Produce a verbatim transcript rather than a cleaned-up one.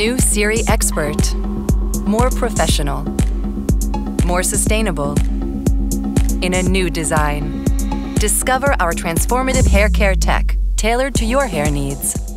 New Siri Expert. More professional. More sustainable. In a new design. Discover our transformative hair care tech, tailored to your hair needs.